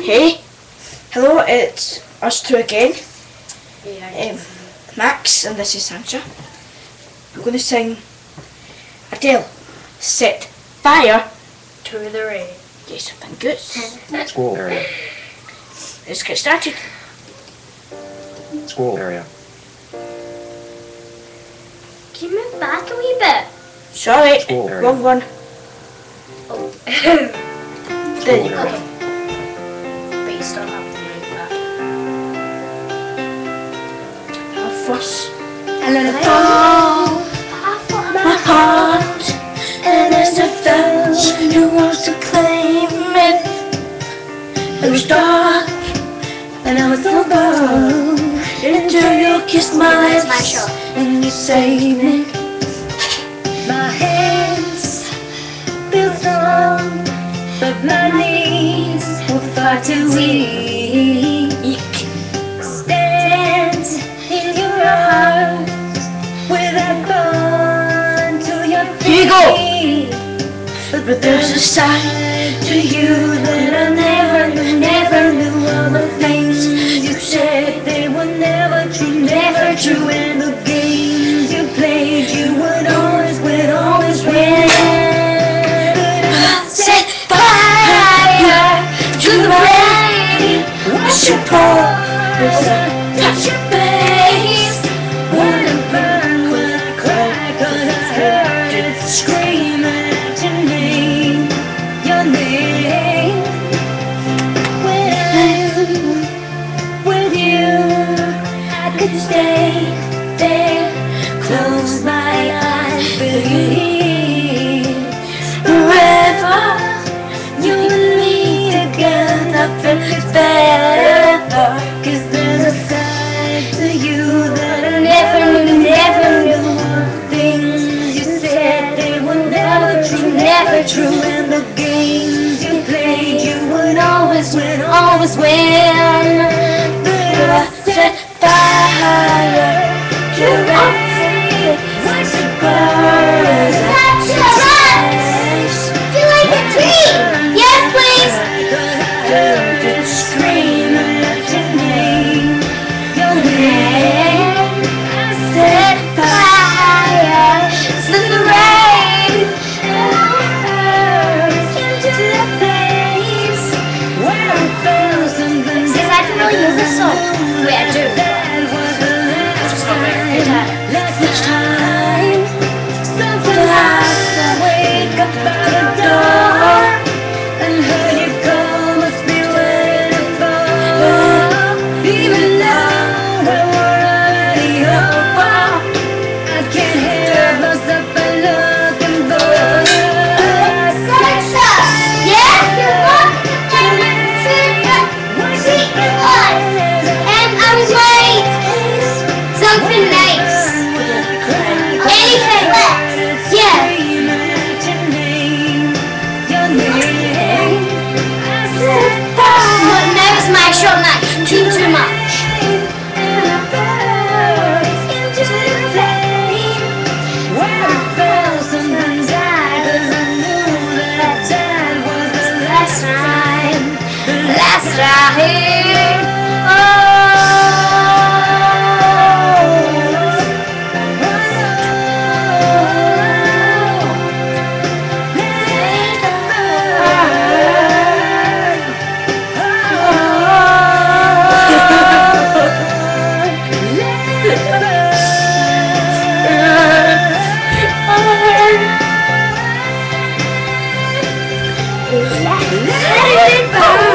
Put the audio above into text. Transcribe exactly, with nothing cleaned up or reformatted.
Hey, hello, it's us two again. Yeah. Um, Max and this is Sancia. I'm going to sing Adele, Set Fire To the Rain. Yes, thank you. School area. Let's get started. School area. Can you move back a wee bit? Sorry, School area. wrong one. Oh. There you go. Okay. But you still have to move back. I'll fuss. And then I fall. My heart, and there's a thousand who wants to claim it. It was dark, and I was so bold until you kissed my That's lips my shot. and you saved me. My hands feel strong, but my knees were far too weak. Stand in your arms with that bond to your feet. Here you go. But there's a side to you that I never knew, never knew. All the things you said, they were never true, never true. And the games you played, you would always win, always win. Set fire to the rain. Wash your pores, touch your face. Wanna burn when I cry, 'cause I heard it scream out your name, your name. When I'm with you, I could stay there, close my eyes, believe. Forever, You and me together, nothing is better. 'cause there's a side to you that I never knew, never knew. Things you said, they were never true, never true. And the games you played, you would always win, always win. But I Set fire to the rain. watch it burn. Do you like a tree? Yes, please. Cause I heard it scream out your name, your name. I Set fire to the rain. into the place where I felt something. Says I can really use this song. Wait, I do. That was the last Just not very time, good. last time. Something like I wake up by the door and heard you call, must be waiting for. Even though we're already over, I can't help myself but looking for you. Sancia, yeah? And I was like, something nice. Anything. Yeah. But now it's my show, not too, too much. Last time, last time. Let it burn.